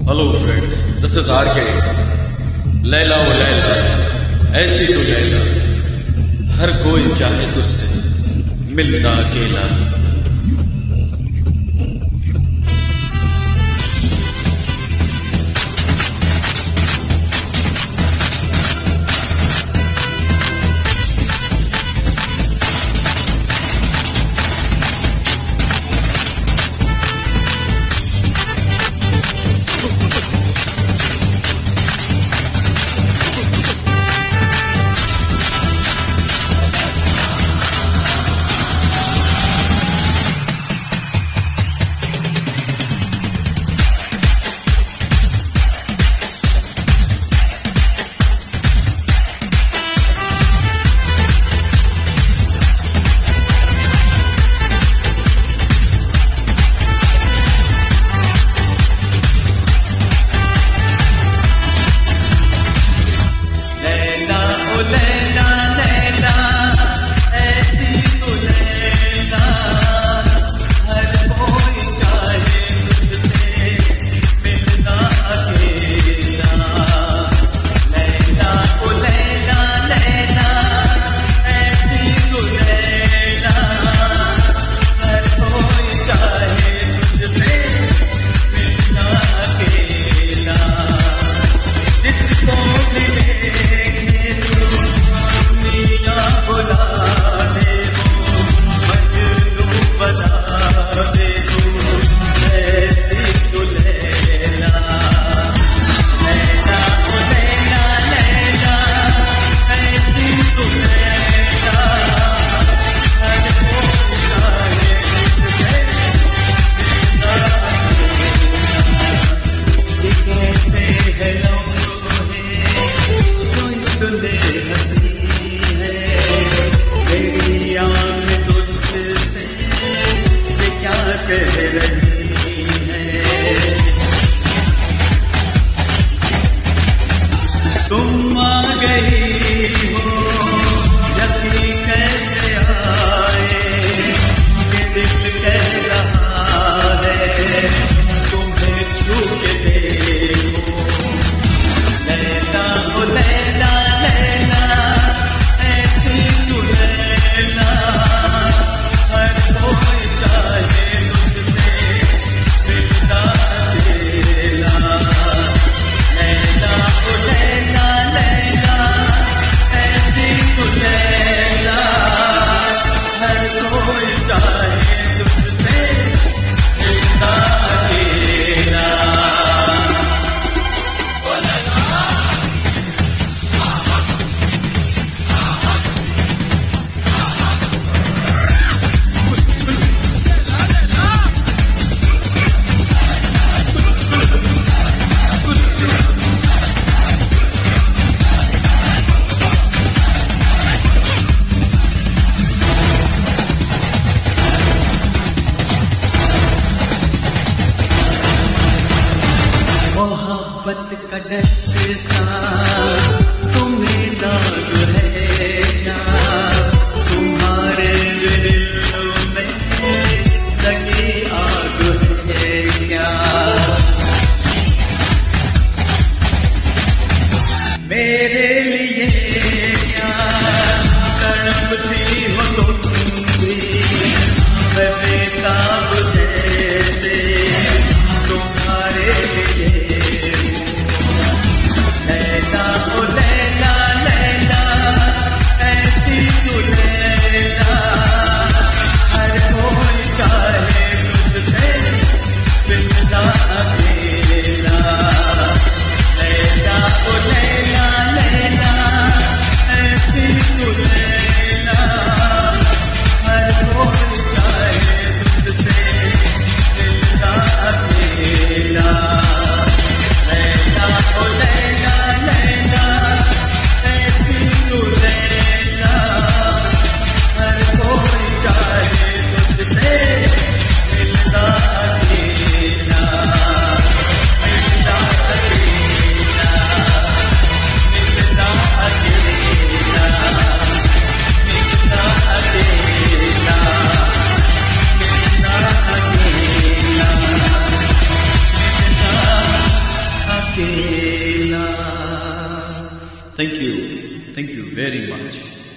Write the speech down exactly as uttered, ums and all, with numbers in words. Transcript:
Hello friends, this is R K. Laila वो लैला, ऐसी तो लैला, हर कोई चाहे तुझसे मिलना अकेला। तुम आ गई हो, यकीन कैसे आए, ये दिल कह रहा है तुम्हें छू के देखो। लैला ओ लैला लैला, ऐसी तू लैला, हर कोई चाहे तुझसे मिलना अकेला। लैला ओ लैला लैला, ऐसी तू लैला, हर कोई चाहे तुझसे मिलना अकेला। मोहब्बत का डसता तुम्हें दाग है क्या, तुम्हारे दिलों में लगी आग है क्या। मेरे लिए क्या तड़पती हो तुम भी, मैं बेताब जैसे तुम्हारे लिए। लैला अकेला। Thank you, thank you very much.